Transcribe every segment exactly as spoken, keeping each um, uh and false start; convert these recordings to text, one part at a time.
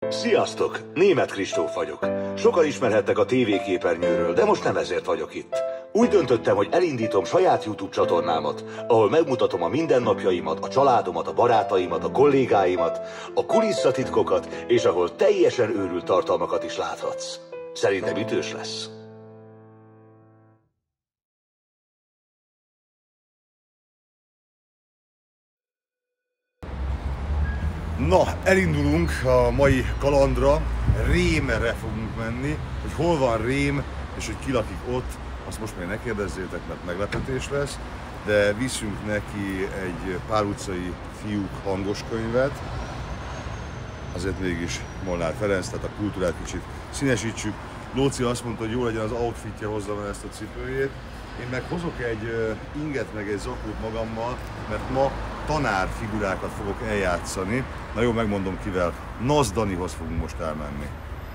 Sziasztok! Németh Kristóf vagyok. Sokan ismerhettek a tévéképernyőről, de most nem ezért vagyok itt. Úgy döntöttem, hogy elindítom saját YouTube csatornámat, ahol megmutatom a mindennapjaimat, a családomat, a barátaimat, a kollégáimat, a kulisszatitkokat, és ahol teljesen őrült tartalmakat is láthatsz. Szerintem ütős lesz. Na, elindulunk a mai kalandra, Rémre fogunk menni, hogy hol van Rém, és hogy ki lakik ott, azt most még ne kérdezzétek, mert meglepetés lesz, de viszünk neki egy Pál utcai fiúk hangos könyvet, azért mégis Molnár Ferenc, tehát a kultúrát kicsit színesítsük. Lóci azt mondta, hogy jó legyen az outfitje, hozzam el ezt a cipőjét. Én meg hozok egy inget meg egy zakót magammal, mert ma tanár figurákat fogok eljátszani. Na jó, megmondom kivel. Nasz Danihoz fogunk most elmenni.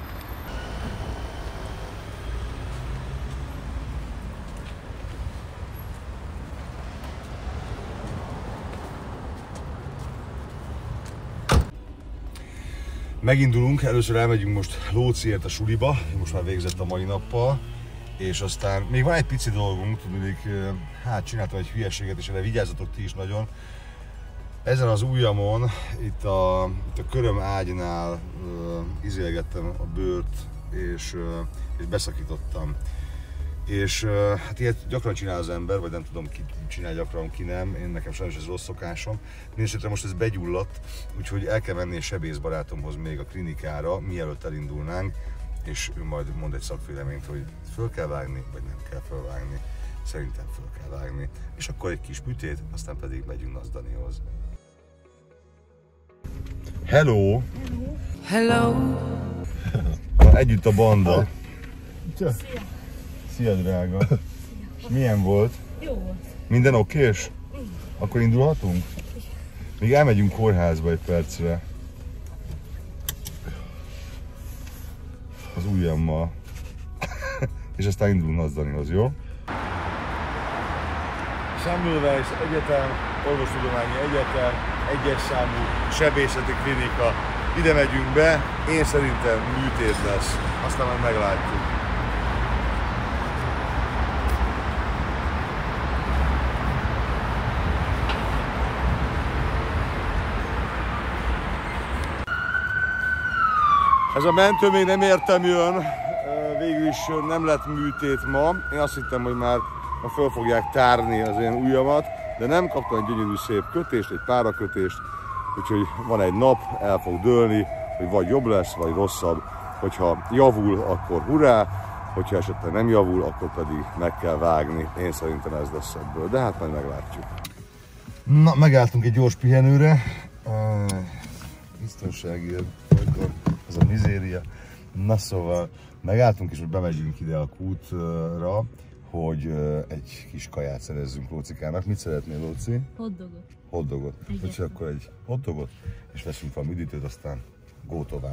Megindulunk, először elmegyünk most Lóciért a suliba, most már végzett a mai nappal, és aztán még van egy pici dolgunk, tudnék, hát csináltam egy hülyeséget, és erre vigyázzatok ti is nagyon. Ezen az ujjamon, itt a, itt a köröm ágynál uh, izélgettem a bőrt, és, uh, és beszakítottam. És uh, hát ilyet gyakran csinál az ember, vagy nem tudom ki csinál gyakran, ki nem. Én nekem sajnos ez rossz szokásom. Mindenesetre most ez begyulladt, úgyhogy el kell menni a sebészbarátomhoz még a klinikára, mielőtt elindulnánk, és ő majd mond egy szakvéleményt, hogy föl kell vágni, vagy nem kell fölvágni. Szerintem föl kell vágni. És akkor egy kis műtét, aztán pedig megyünk Nasz Danihoz. Hello! Hello! Na, együtt a banda. Szia! Szia, drága! És milyen volt? Jó volt. Minden okés? Akkor indulhatunk? Még elmegyünk kórházba egy percre. Az ujjammal. És aztán indulunk Nasz Danihoz, jó? Semmelweis Egyetem, Orvostudományi Egyetem, egyes számú sebészeti klinika. Ide megyünk be, én szerintem műtét lesz, aztán majd meglátjuk. Ez a mentő még nem értem jön, végül is nem lett műtét ma. Én azt hittem, hogy már ma föl fogják tárni az én ujjamat, de nem kaptam egy gyönyörű szép kötést, egy párakötést, úgyhogy van egy nap, el fog dőlni, hogy vagy jobb lesz, vagy rosszabb. Hogyha javul, akkor hurrá, hogyha esetleg nem javul, akkor pedig meg kell vágni. Én szerintem ez lesz ebből, de hát majd meglátjuk. Na, megálltunk egy gyors pihenőre. Biztonságért, akkor ez a mizéria. Na szóval megálltunk, és most bemegyünk ide a kútra, hogy egy kis kaját szerezzünk Lócikának. Mit szeretnél, Lóci? Hotdogot. Hotdogot. Úgyhogy akkor egy hotdogot, és veszünk valami üdítőt, aztán go tovább.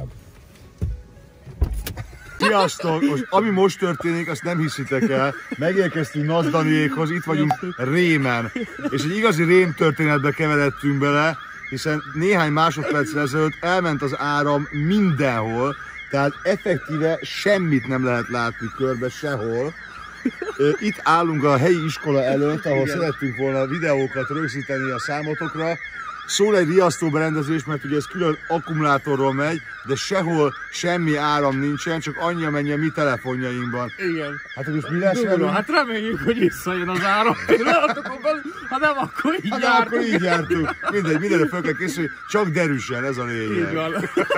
Sziasztok! Most, ami most történik, azt nem hiszitek el. Megérkeztünk Nasz Daniékhoz, itt vagyunk Rémen. És egy igazi rém történetbe keveredtünk bele, hiszen néhány másodperccel ezelőtt elment az áram mindenhol, tehát effektíve semmit nem lehet látni körbe sehol. Itt állunk a helyi iskola előtt, ahol igen, szerettünk volna videókat rögzíteni a számotokra. Szól egy riasztóberendezés, mert ugye ez külön akkumulátorról megy, de sehol semmi áram nincsen, csak annyi, amennyi a mi telefonjainkban. Igen. Hát most mi lesz velünk? Hát reméljük, hogy visszajön az áram pillanatokon belül, ha nem, akkor így hát jártunk. akkor így jártunk. Mindegy, mindenre fel kell készülni, csak derűsen, ez a lényeg. Így van.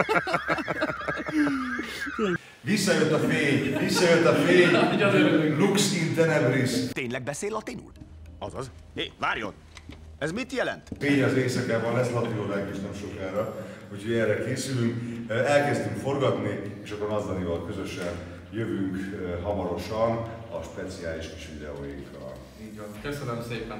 Visszajött a fény, visszajött a fény, lux in tenebris. Tényleg beszél latinul? Azaz. Hé, várjon! Ez mit jelent? Fény az éjszakában, lesz latinóránk is nem sokára, úgyhogy erre készülünk. Elkezdtünk forgatni, és akkor Nasz Danival közösen jövünk hamarosan a speciális kis videóinkra. Így van. Köszönöm szépen.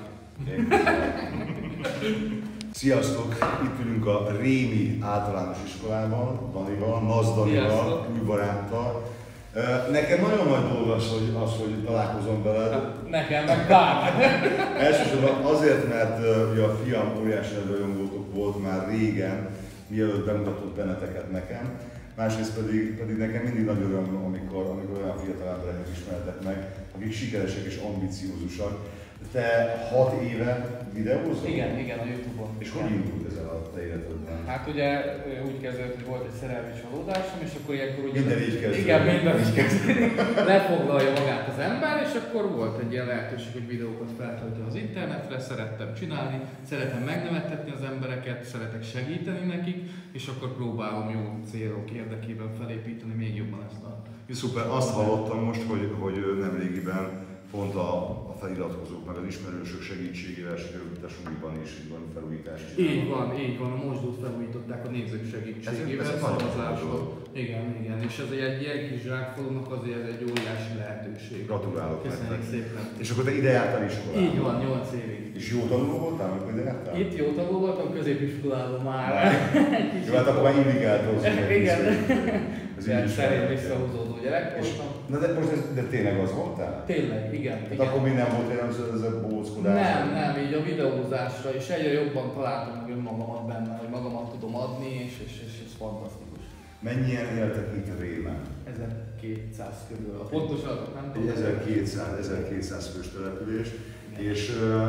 Sziasztok! Itt ülünk a Rémi általános iskolában, Danival, Nasz Danival, új baráttal. Nekem nagyon nagy dolog az, hogy, az, hogy találkozom veled. Nekem meg bár. Elsősorban azért, mert ugye a fiam óriási rajongótok volt már régen, mielőtt bemutatott benneteket nekem. Másrészt pedig, pedig nekem mindig nagy öröm, amikor, amikor olyan fiatal embereket ismertek meg, akik sikeresek és ambiciózusak. Te hat éve videózol? Igen, igen, a Youtube-on. És hogy indult ez a te életedben? Hát ugye úgy kezdődött, hogy volt egy szerelmi csalódásom, és akkor ilyenkor ugye... Minden így kezdődik. Igen, minden így kezdődik. Lefoglalja magát az ember, és akkor volt egy ilyen lehetőség, hogy videókat feltöltöm az internetre, szerettem csinálni, szeretem megnevettetni az embereket, szeretek segíteni nekik, és akkor próbálom jó célok érdekében felépíteni még jobban ezt a... Szuper, azt hallottam most, hogy, hogy nem régiben pont a, a feliratkozók meg az ismerősök segítségével sikerült a suliban is így van felújítást csinálni. Így van, így van, a mosdót felújították a nézők segítségével, ez, ez szavazásról. Igen, igen, és ez egy ilyen kis zsákfalunak azért egy óriási lehetőség. Gratulálok Köszönjük nektek. szépen. És akkor te ide jártál iskolába? Így van, nyolc évig. És jó tanuló voltál, amikor ide jártál? Itt jó tanuló voltam, középiskolában már. Jó, hát akkor már illik eltolszom. Igen. Ez ilyen így is szerint lehet. visszahúzódó gyerek És, voltam. na de most ez, de tényleg az voltál? Tényleg, igen. Hát igen. akkor mi nem volt olyan ez, ez a bóckodás? Nem, nem, így a videózásra, és egyre jobban találtam meg önmagamat benne, hogy magamat tudom adni, és, és, és ez fantasztikus. Mennyien éltek itt Rémen? ezerkétszáz körül. A pontos adatot nem Egy tudom. ezerkétszáz fős település, és uh,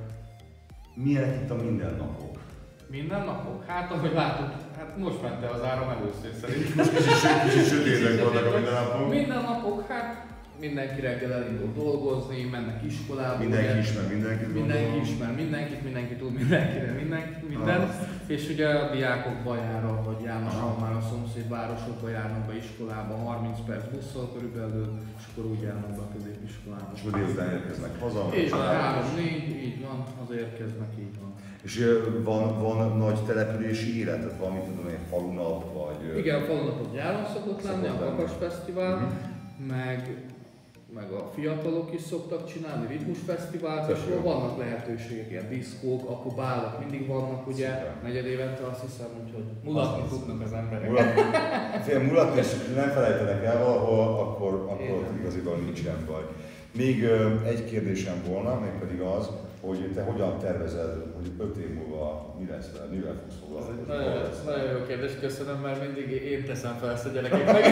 milyenek itt a mindennapok? Minden napok? Hát ahogy látod, hát most ment el az áram először szerint. Most kicsit, kicsit sötétek vannak a mindennapok. Minden napok, hát mindenki reggel elindul dolgozni, mennek iskolába. Mindenki ugye, ismer mindenkit. Mindenki gondolom. ismer mindenkit, mindenki tud mindenkire mindenki, minden. Ah. És ugye a diákok Bajára, vagy Jánosan már a szomszéd városokba járnak be iskolába, harminc perc busszal körülbelül, és akkor úgy járnak be a középiskolába. És akkor délután érkeznek haza. Így van, család. három, négy, így van, az érkeznek, így van. És ö, van, van nagy települési élet, tehát van, mit tudom én, falunap, vagy... ö, Igen, a falunapot nyáron szokott lenni, a Szokott lenni. Kakas Fesztivál, Mhm. meg, meg a fiatalok is szoktak csinálni ritmusfesztivált, és Tök jó. vannak lehetőségek, ilyen diszkók, akkor bálok mindig vannak, ugye, Szuper. negyed évente azt hiszem, úgyhogy mulatni tudnak az emberek. Mulat, fél mulatni, és nem felejtenek el valahol, akkor, akkor Igen. igaziból nincsen baj. Még ö, egy kérdésem volna, mégpedig az, hogy te hogyan tervezed, hogy öt év múlva mi lesz veled, mivel fogsz foglalkozni? Nagyon, nagyon jó kérdés, köszönöm, mert mindig én teszem fel ezt a gyerekeknek.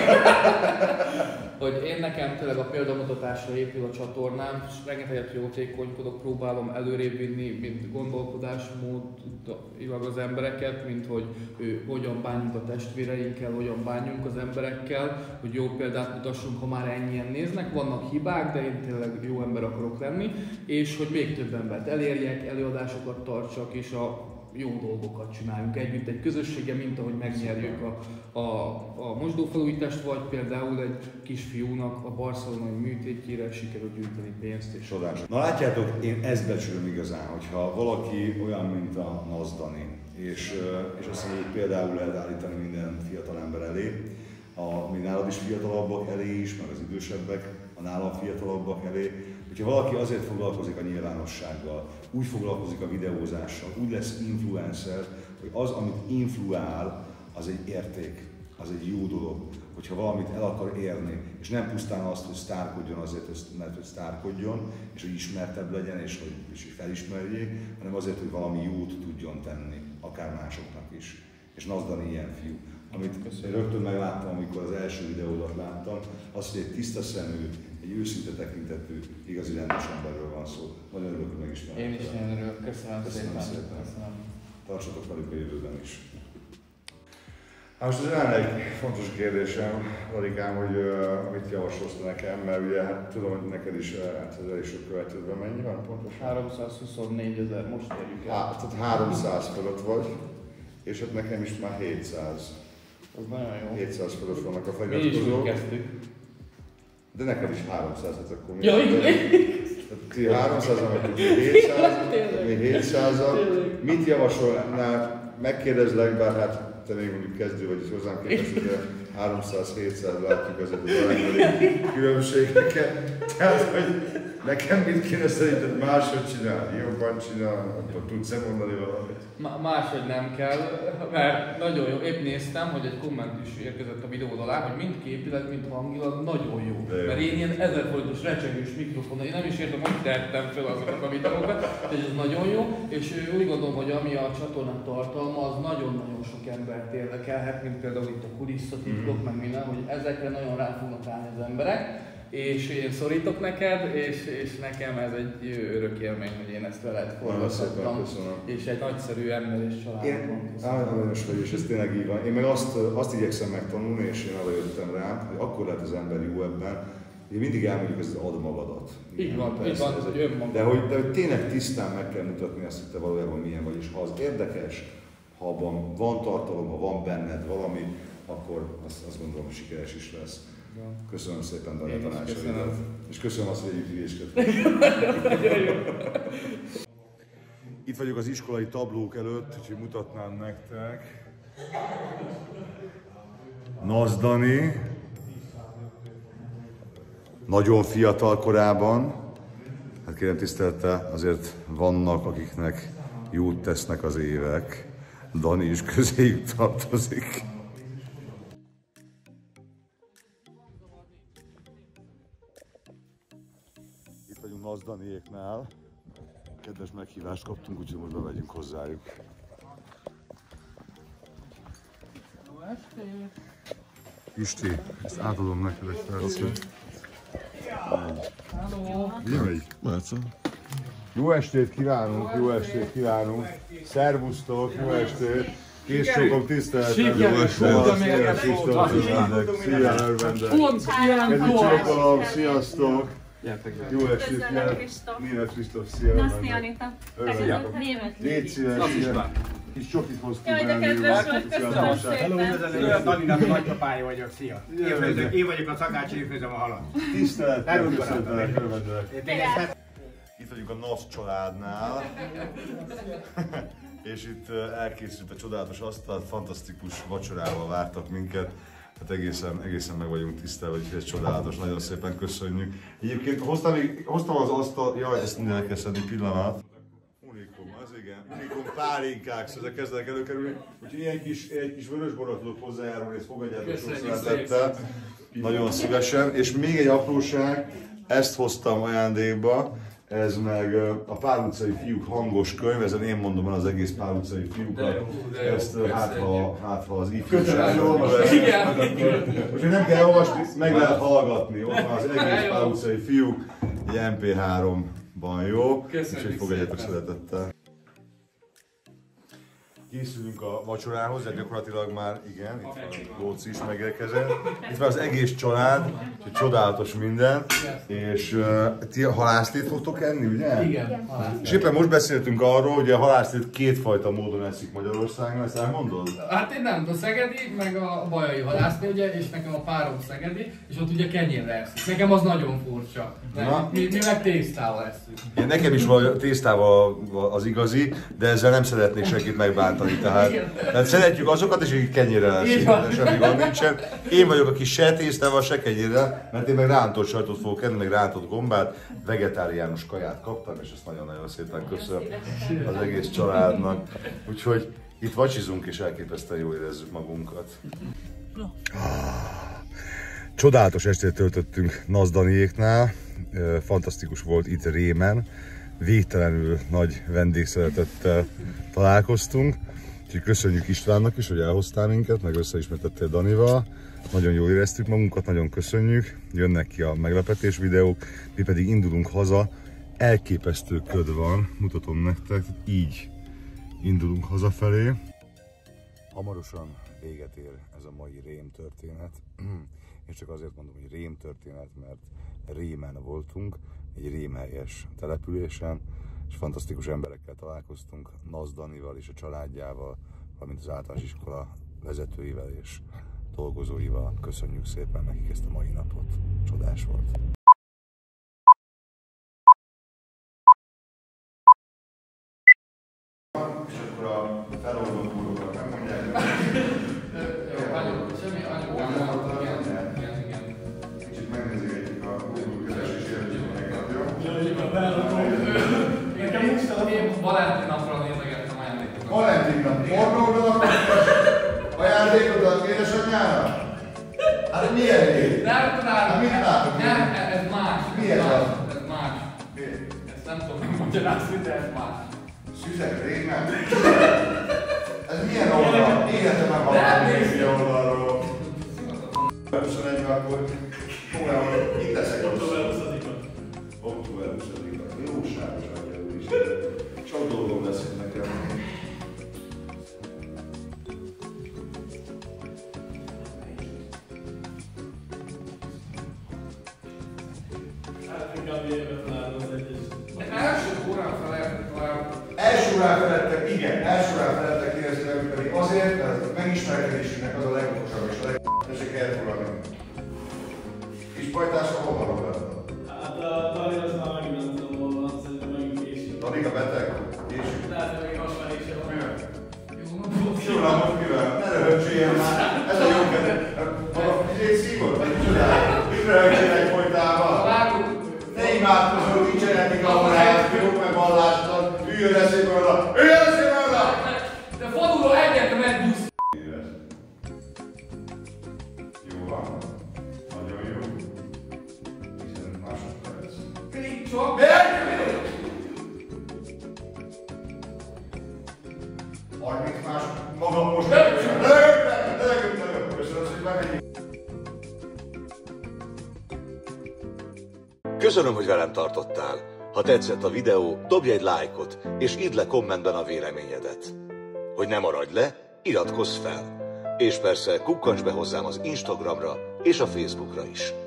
Hogy én nekem tényleg a példamutatásra épül a csatornám, és rengeteget jótékonykodok, próbálom előrébb vinni, mint gondolkodásmódilag az embereket, mint hogy ő, hogyan bánjunk a testvéreinkkel, hogyan bánjunk az emberekkel, hogy jó példát mutassunk, ha már ennyien néznek, vannak hibák, de én tényleg jó ember akarok lenni, és hogy még több embert elérjek, előadásokat tartsak, és a jó dolgokat csináljunk együtt egy közösséggel, mint ahogy megnyerjük a, a, a mosdófelújítást, vagy például egy kisfiúnak a barcelonai műtétjére sikerült gyűjteni pénzt. És Csodás. Na látjátok, én ezt becsülöm igazán, hogyha valaki olyan, mint a Nazdani, és, ö, és azt mondja, hogy például lehet állítani minden fiatal ember elé, a mi nálad is fiatalabbak elé is, meg az idősebbek, a nálam fiatalabbak elé. Hogyha valaki azért foglalkozik a nyilvánossággal, úgy foglalkozik a videózással, úgy lesz influencer, hogy az, amit influál, az egy érték, az egy jó dolog. Hogyha valamit el akar érni, és nem pusztán azt, hogy sztárkodjon azért, mert hogy sztárkodjon, és hogy ismertebb legyen, és hogy, és hogy felismerjék, hanem azért, hogy valami jót tudjon tenni, akár másoknak is. És Nazdani ilyen fiú. Amit rögtön megláttam, amikor az első videódat láttam, az, hogy egy tiszta szemű, egy őszinte tekintetű, igazi rendes emberről van szó. Nagyon örülök, hogy megismertem. én is nagyon örülök, köszönöm, Köszönöm szépen. szépen. Köszönöm. Tartsatok velük a jövőben is. Hát most ez lenne egy fontos kérdésem, Larikám, hogy uh, mit javasolsz nekem, mert ugye hát tudom, hogy neked is uh, hát ez elég sok követőben mennyi van pontosan? háromszázhuszonnégy ezer, most érjük el. Há, tehát háromszáz fölött vagy, és hát nekem is már hétszáz. Az nagyon jó. hétszáz fölött vannak a Mi is úgy feliratkozók. kezdtük. De neked is háromszáz, hát akkor mi? Ja, igen. Ti háromszázan vagytok, mi hétszáz, Tényleg. mi hétszázan. Tényleg. Mit javasolnál? Megkérdezlek, bár hát te még mondjuk kezdő vagy, és hozzám képest, hogy háromszáz-hétszáz látjuk azért az aránybeli különbségeket. Tehát, hogy Nekem mit kéne szerinted máshogy csinálni? Jobban csinálni? Akkor tudsz-e mondani valamit? Máshogy nem kell, mert nagyon jó. Épp néztem, hogy egy komment is érkezett a videód alá, hogy mind képileg, mind hangilag nagyon jó. jó. Mert én ilyen ezer forintos recsegős mikrofonnal, én nem is értem, hogy tettem fel azokat a videókat, de ez nagyon jó. És úgy gondolom, hogy ami a csatornák tartalma, az nagyon-nagyon sok embert érdekelhet, mint például itt a kulisszatitkok, mm. meg minden, hogy ezekre nagyon rá fognak állni az emberek. És én szorítok neked, és, és nekem ez egy örök élmény, hogy én ezt veled forgathattam, és egy nagyszerű ember és családban van. Általános vagy, és ez tényleg így van. Én meg azt, azt igyekszem megtanulni, és én arra jöttem rá, hogy akkor lehet az ember jó ebben, én mindig elmondjuk, hogy ad magadat. Így van, persze, így van, ez egy önmagad. De hogy, de hogy tényleg tisztán meg kell mutatni azt, hogy te valójában milyen vagy, és ha az érdekes, ha abban van tartalom, ha van benned valami, akkor azt, azt gondolom, hogy sikeres is lesz. Köszönöm szépen, Dani, a tanácsaidat. És köszönöm azt, hogy együtt hülyéskedtünk. Itt vagyok az iskolai tablók előtt, úgyhogy mutatnám nektek. Nasz Dani. Nagyon fiatal korában. Hát kérem tisztelettel, azért vannak, akiknek jót tesznek az évek. Dani is közéjük tartozik. Nasz Daniéknál. Kedves meghívást kaptunk, úgyhogy most bemegyünk hozzájuk. Jó estét! Isti, ezt átadom neked egy percre. Halló! Jöjj! Jó estét kívánunk, jó estét kívánunk! Szervusztok, jó estét! Készsokom, tiszteletem! Jó estét! Szia Kristóf, örvendek! Szia, örvendek! Kedves csokolom, sziasztok! Jó estét, Német Kristóf, szia! Naszni Anita. Légy szíves, kis csokit hoztunk. Jaj, de kedves vagy, köszönöm szépen! Daninak a nagypapája vagyok, szia! Én vagyok a szakács, én főzöm a halat. Tisztelettel, köszöntelek, örvendek! Itt vagyunk a Nasz családnál. És itt elkészült a csodálatos asztal, fantasztikus vacsorával vártak minket. Hát egészen, egészen meg vagyunk tisztelve, hogy ez csodálatos, nagyon szépen köszönjük. Egyébként hoztam, hoztam az asztal, jaj, ezt minden el kell szedni, pillanat. Unikum, az igen, unikum pálinkák, ezek kezdenek előkerülni. Úgyhogy ilyen kis, egy kis vörösborra tudok hozzájárulni, ezt fogadjátok sok szeretettel. Nagyon szívesen. És még egy apróság, ezt hoztam ajándékba. Ez meg a Pál utcai fiúk hangos könyv, ezen én mondom el az egész Pál utcai fiúkat. Ezt hát ha, hát, ha az ifjúság olvasni. Úgyhogy nem kell olvasni, meg lehet hallgatni. Ott van az egész Pál utcai fiúk, egy em pé háromban jó. Úgyhogy fogadjátok szeretettel. Készülünk a vacsorához, de gyakorlatilag már igen, itt van Lóci is megérkezett. Itt van az egész család, úgyhogy csodálatos minden. És uh, ti a halászlét fogtok enni, ugye? Igen, halászlét. És éppen most beszéltünk arról, hogy a halászlét kétfajta módon eszik Magyarországon, ezt elmondod? Hát én nem, a szegedi, meg a bajai halászlé, ugye, és nekem a párom szegedi, és ott ugye kenyérre eszik. Nekem az nagyon furcsa. Mi, mi meg tésztával eszünk. Én nekem is van tésztával az igazi, de ezzel nem szeretnék senkit megbántani. Tehát, tehát szeretjük azokat, és akik kenyérrel eszik, semmi gond nincsen. Én vagyok, aki se tésztával, se kenyérrel, mert én meg rántott sajtot fogok enni, meg rántott gombát, vegetáriánus kaját kaptam, és ezt nagyon-nagyon szépen köszönöm az egész családnak. Úgyhogy itt vacsizunk, és elképesztően jól érezzük magunkat. Csodálatos estét töltöttünk Nasz Daniéknál, fantasztikus volt itt Rémen, végtelenül nagy vendégszeretettel találkoztunk. Úgyhogy köszönjük Istvánnak is, hogy elhoztál minket, meg összeismertettél Danival. Nagyon jól éreztük magunkat, nagyon köszönjük. Jönnek ki a meglepetés videók, mi pedig indulunk haza. Elképesztő köd van, mutatom nektek, így indulunk hazafelé. Hamarosan véget ér ez a mai rém történet. És csak azért mondom, hogy rém történet, mert Rémen voltunk, egy rémhelyes településen, és fantasztikus emberekkel találkoztunk, Nasz Danival és a családjával, valamint az általános iskola vezetőivel és dolgozóival. Köszönjük szépen nekik ezt a mai napot, csodás volt. És akkor a feloldott úrokat megmondják. Semmi anyu, igen, igen. Kicsit megnézzük a Google keresés jelentőségnek napja. Hát milyen név? Nem tudom. Mit látok? Nem, ez más. Milyen ez az? más? Ez más. Ezt nem tudom magyarázni, de ez más. Szüzek rémen? Ez milyen oldal? Életemben hallottam egy ilyen oldalról. huszonegy akkor komolyan, hogy itt leszek. október huszadika. október huszadika. Jóságos adja úr is. Sok dolgom lesz itt nekem. Hát inkább jövőben találom az egyes. Első órán felejtettem talán. Első órán felettek, igen, első órán felettek kérdezni meg, pedig azért, mert a megismerkedésünknek az a legokosabb és a leg... Tessék elfogadni. Kis pajtásra hol van Roberta? Hát a Dali az már megint nem tudom, hol van, szerintem megint késik. Danika beteg? Késik? Lehet, hogy még hasonló is van. Mivel? Jó napot! Jó napot, mivel? Ne röhögtsél már! Ez a jó kedve! Maga fizét szívod? Vagy csinálj? Mit röhögtsél egy folytával? Vágunk! Ne imádkozol, nincsen etika, morál, jók meg vallástan, üljön eszébe oda! Üljön eszébe oda! De falulról egyetlen egy busz! Jó van. Nagyon jó. tizenöt másodperc. Még csak! harminc más, maga most rögtön, rögtön, rögtön, rögtön. Köszönöm szépen, ennyi. Köszönöm, hogy velem tartottál. Ha tetszett a videó, dobj egy lájkot, és írd le kommentben a véleményedet. Hogy ne maradj le, iratkozz fel. És persze kukkancs be hozzám az Instagramra és a Facebookra is.